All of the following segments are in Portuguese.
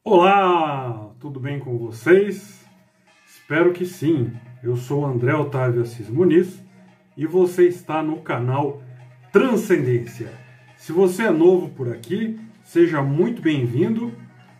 Olá, tudo bem com vocês? Espero que sim. Eu sou André Otávio Assis Muniz e você está no canal Transcendência. Se você é novo por aqui, seja muito bem-vindo.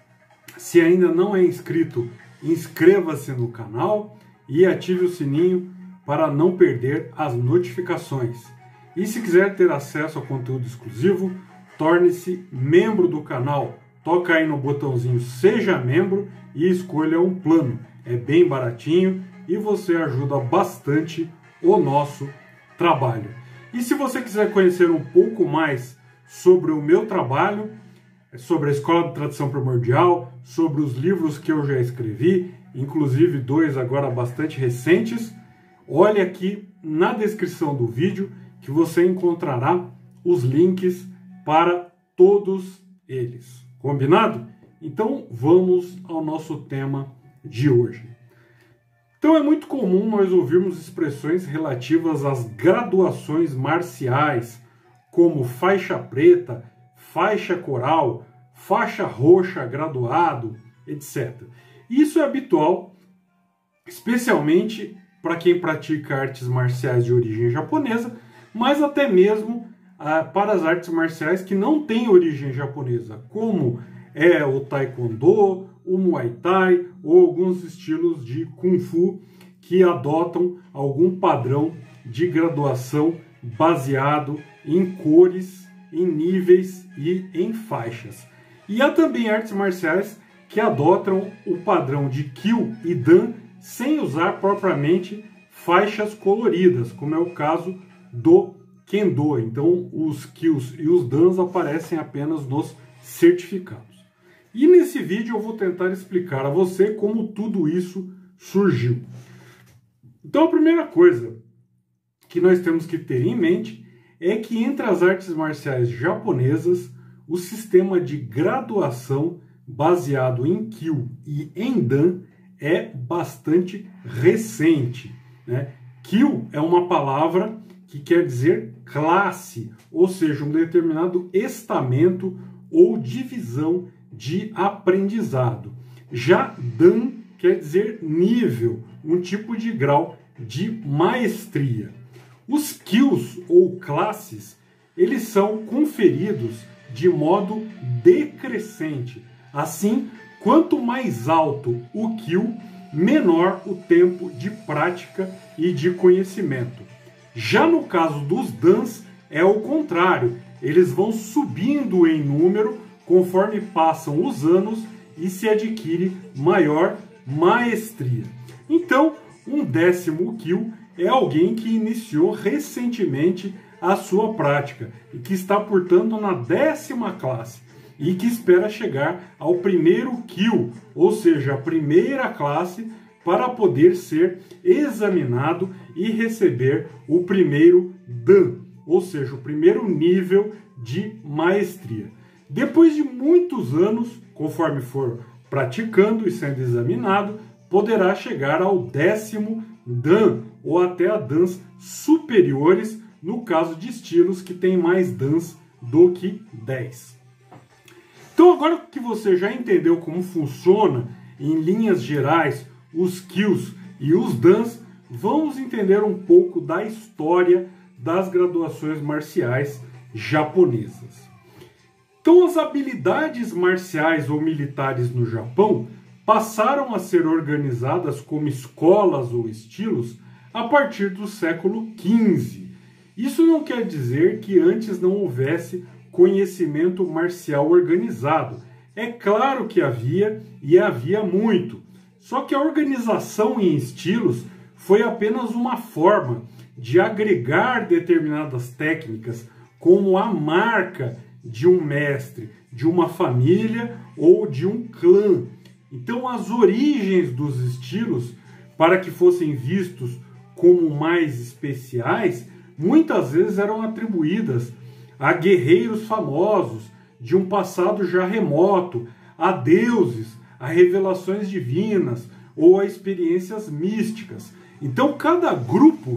Se ainda não é inscrito, inscreva-se no canal e ative o sininho para não perder as notificações. E se quiser ter acesso a conteúdo exclusivo, torne-se membro do canal. Toca aí no botãozinho Seja Membro e escolha um plano. É bem baratinho e você ajuda bastante o nosso trabalho. E se você quiser conhecer um pouco mais sobre o meu trabalho, sobre a Escola de Tradição Primordial, sobre os livros que eu já escrevi, inclusive 2 agora bastante recentes, olhe aqui na descrição do vídeo que você encontrará os links para todos eles. Combinado? Então vamos ao nosso tema de hoje. Então é muito comum nós ouvirmos expressões relativas às graduações marciais, como faixa preta, faixa coral, faixa roxa graduado, etc. Isso é habitual, especialmente para quem pratica artes marciais de origem japonesa, mas até mesmo para as artes marciais que não têm origem japonesa, como é o Taekwondo, o Muay Thai ou alguns estilos de Kung Fu que adotam algum padrão de graduação baseado em cores, em níveis e em faixas. E há também artes marciais que adotam o padrão de Kyu e Dan sem usar propriamente faixas coloridas, como é o caso do Kendo. Então os Kyus e os Dans aparecem apenas nos certificados. E nesse vídeo eu vou tentar explicar a você como tudo isso surgiu. Então a primeira coisa que nós temos que ter em mente é que entre as artes marciais japonesas, o sistema de graduação baseado em Kyu e em Dan é bastante recente, né? Kyu é uma palavra que quer dizer classe, ou seja, um determinado estamento ou divisão de aprendizado. Já Dan quer dizer nível, um tipo de grau de maestria. Os Kyus ou classes, eles são conferidos de modo decrescente. Assim, quanto mais alto o Kyu, menor o tempo de prática e de conhecimento. Já no caso dos Dans, é o contrário. Eles vão subindo em número conforme passam os anos e se adquire maior maestria. Então, um 10º Kyu é alguém que iniciou recentemente a sua prática e que está, portanto, na 10ª classe e que espera chegar ao 1º Kyu, ou seja, a primeira classe, para poder ser examinado e receber o 1º Dan, ou seja, o 1º nível de maestria. Depois de muitos anos, conforme for praticando e sendo examinado, poderá chegar ao 10º Dan, ou até a Dans superiores, no caso de estilos que têm mais Dans do que 10. Então agora que você já entendeu como funciona, em linhas gerais, os Kyus e os Dans, vamos entender um pouco da história das graduações marciais japonesas. Então as habilidades marciais ou militares no Japão passaram a ser organizadas como escolas ou estilos a partir do século XV. Isso não quer dizer que antes não houvesse conhecimento marcial organizado. É claro que havia, e havia muito. Só que a organização em estilos foi apenas uma forma de agregar determinadas técnicas como a marca de um mestre, de uma família ou de um clã. Então as origens dos estilos, para que fossem vistos como mais especiais, muitas vezes eram atribuídas a guerreiros famosos de um passado já remoto, a deuses, a revelações divinas ou a experiências místicas. Então cada grupo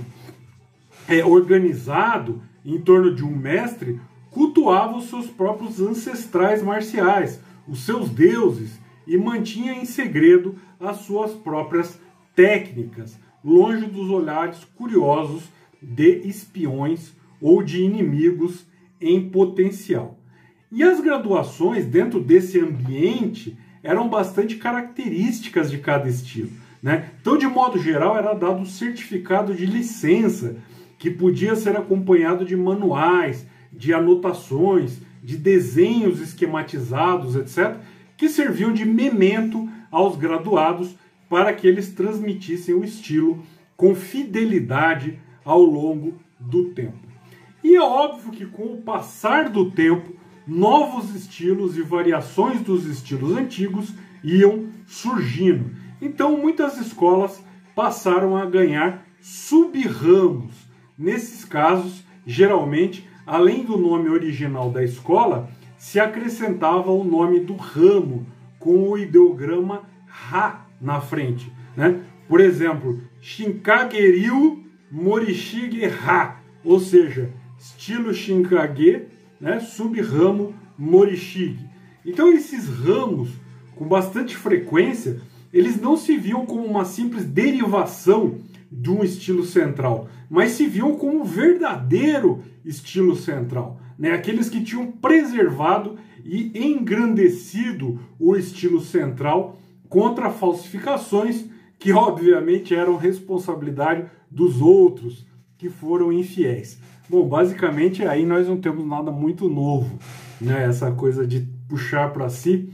organizado em torno de um mestre cultuava os seus próprios ancestrais marciais, os seus deuses e mantinha em segredo as suas próprias técnicas, longe dos olhares curiosos de espiões ou de inimigos em potencial. E as graduações dentro desse ambiente eram bastante características de cada estilo, né? Então, de modo geral, era dado um certificado de licença, que podia ser acompanhado de manuais, de anotações, de desenhos esquematizados, etc., que serviam de memento aos graduados para que eles transmitissem o estilo com fidelidade ao longo do tempo. E é óbvio que com o passar do tempo, novos estilos e variações dos estilos antigos iam surgindo. Então, muitas escolas passaram a ganhar sub-ramos. Nesses casos, geralmente, além do nome original da escola, se acrescentava o nome do ramo com o ideograma Ha na frente, né? Por exemplo, Shinkage-ryu Morishige-ha, ou seja, estilo Shinkage, né? Sub-ramo Morishige. Então, esses ramos, com bastante frequência, eles não se viam como uma simples derivação de um estilo central, mas se viam como um verdadeiro estilo central, né? Aqueles que tinham preservado e engrandecido o estilo central contra falsificações que, obviamente, eram responsabilidade dos outros que foram infiéis. Bom, basicamente aí nós não temos nada muito novo, né? Essa coisa de puxar para si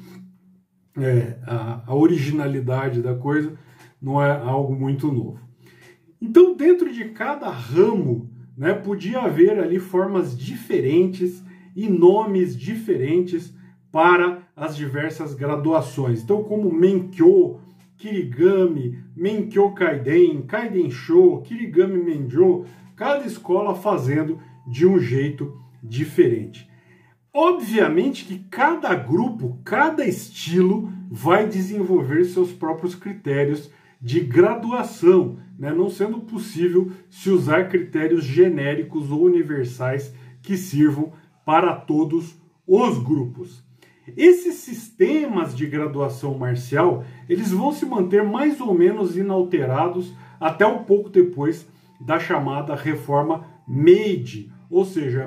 a originalidade da coisa não é algo muito novo. Então, dentro de cada ramo, né, podia haver ali formas diferentes e nomes diferentes para as diversas graduações. Então, como Menkyo, Kirigami, Menkyo Kaiden, Kaiden-shō, Kirigami Menjō, cada escola fazendo de um jeito diferente. Obviamente que cada grupo, cada estilo vai desenvolver seus próprios critérios de graduação, né? Não sendo possível se usar critérios genéricos ou universais que sirvam para todos os grupos. Esses sistemas de graduação marcial, eles vão se manter mais ou menos inalterados até um pouco depois da chamada Reforma Meiji, ou seja,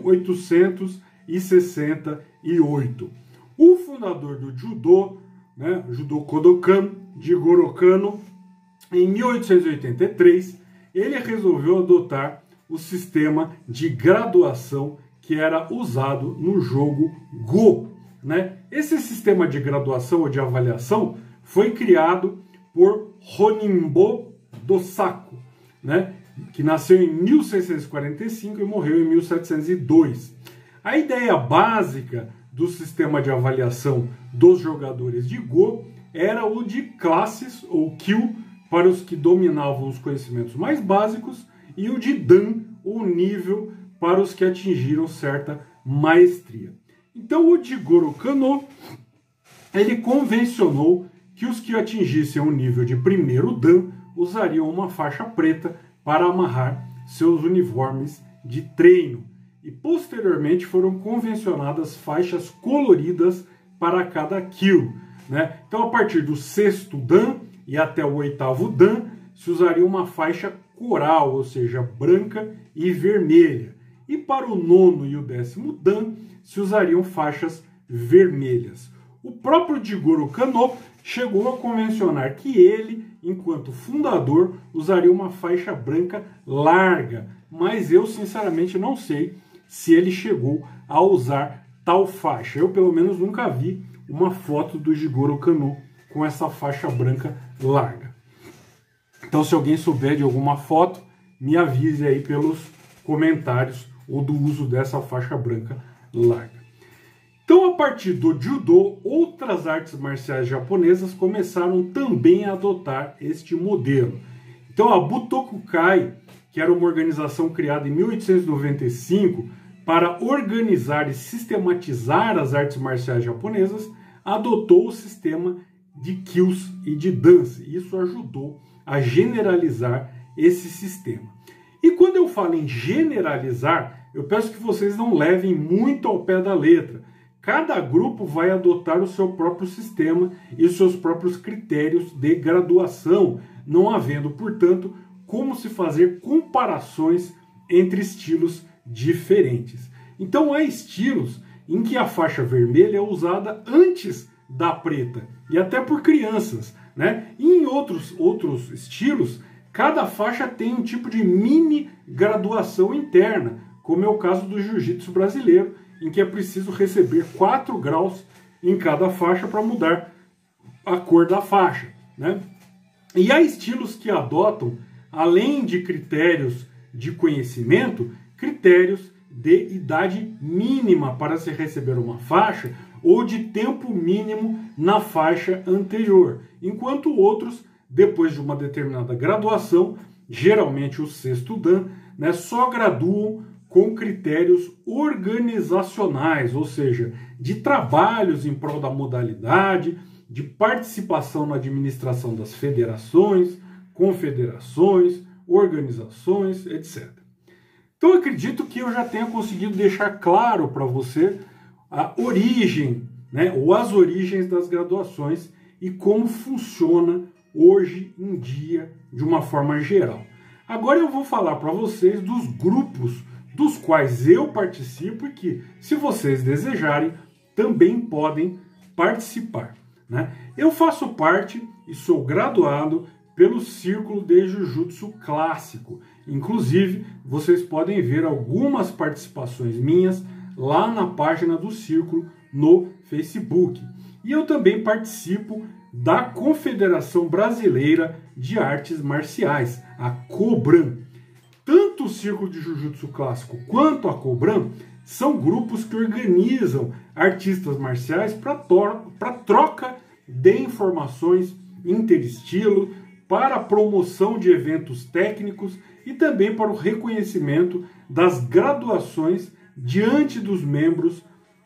1868. O fundador do Judô, né, Judo Kodokan, Jigoro Kano, em 1883, ele resolveu adotar o sistema de graduação que era usado no jogo Go, né? Esse sistema de graduação ou de avaliação foi criado por Honimbo Dosaku, né, que nasceu em 1645 e morreu em 1702. A ideia básica do sistema de avaliação dos jogadores de Go era o de classes, ou Kyu, para os que dominavam os conhecimentos mais básicos, e o de Dan, ou nível, para os que atingiram certa maestria. Então, o Jigoro Kano, ele convencionou que os que atingissem o nível de primeiro Dan usariam uma faixa preta para amarrar seus uniformes de treino. E posteriormente foram convencionadas faixas coloridas para cada Kyu, né? Então, a partir do sexto Dan e até o oitavo Dan, se usaria uma faixa coral, ou seja, branca e vermelha. E para o nono e o 10º Dan, se usariam faixas vermelhas. O próprio Jigoro Kano chegou a convencionar que ele, enquanto fundador, usaria uma faixa branca larga, mas eu sinceramente não sei se ele chegou a usar tal faixa. Eu, pelo menos, nunca vi uma foto do Jigoro Kano com essa faixa branca larga. Então, se alguém souber de alguma foto, me avise aí pelos comentários ou do uso dessa faixa branca larga. Então, a partir do Judô, outras artes marciais japonesas começaram também a adotar este modelo. Então, a Butokukai, que era uma organização criada em 1895 para organizar e sistematizar as artes marciais japonesas, adotou o sistema de Kyus e de Dans. Isso ajudou a generalizar esse sistema. E quando eu falo em generalizar, eu peço que vocês não levem muito ao pé da letra. cada grupo vai adotar o seu próprio sistema e os seus próprios critérios de graduação, não havendo, portanto, como se fazer comparações entre estilos diferentes. Então há estilos em que a faixa vermelha é usada antes da preta, e até por crianças, né? E em outros estilos, cada faixa tem um tipo de mini graduação interna, como é o caso do jiu-jitsu brasileiro, em que é preciso receber 4 graus em cada faixa para mudar a cor da faixa, né? E há estilos que adotam, além de critérios de conhecimento, critérios de idade mínima para se receber uma faixa ou de tempo mínimo na faixa anterior, enquanto outros, depois de uma determinada graduação, geralmente o sexto dan, né, só graduam com critérios organizacionais, ou seja, de trabalhos em prol da modalidade, de participação na administração das federações, confederações, organizações, etc. Então eu acredito que eu já tenha conseguido deixar claro para você a origem, né, ou as origens das graduações e como funciona hoje em dia de uma forma geral. Agora eu vou falar para vocês dos grupos dos quais eu participo e que, se vocês desejarem, também podem participar, né? Eu faço parte e sou graduado pelo Círculo de Jiu-Jitsu Clássico. Inclusive, vocês podem ver algumas participações minhas lá na página do Círculo no Facebook. E eu também participo da Confederação Brasileira de Artes Marciais, a COBRAN. Tanto o Círculo de Jiu-Jitsu Clássico quanto a COBRAN são grupos que organizam artistas marciais para troca de informações interestilo, para a promoção de eventos técnicos e também para o reconhecimento das graduações diante dos membros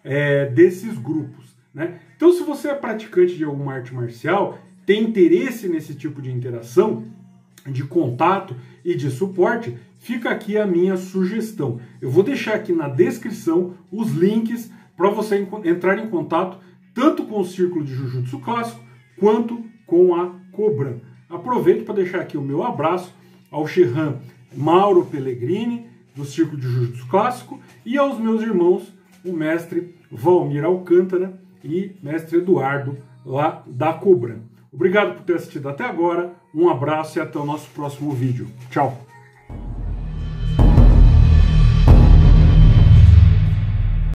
desses grupos, né? Então, se você é praticante de alguma arte marcial, tem interesse nesse tipo de interação, de contato e de suporte, fica aqui a minha sugestão. Eu vou deixar aqui na descrição os links para você entrar em contato tanto com o Círculo de Jiu-Jitsu Clássico quanto com a COBRAN. Aproveito para deixar aqui o meu abraço ao Shehan Mauro Pellegrini, do Círculo de Jiu-Jitsu Clássico, e aos meus irmãos, o mestre Valmir Alcântara e mestre Eduardo, lá da COBRAN. Obrigado por ter assistido até agora, um abraço e até o nosso próximo vídeo. Tchau!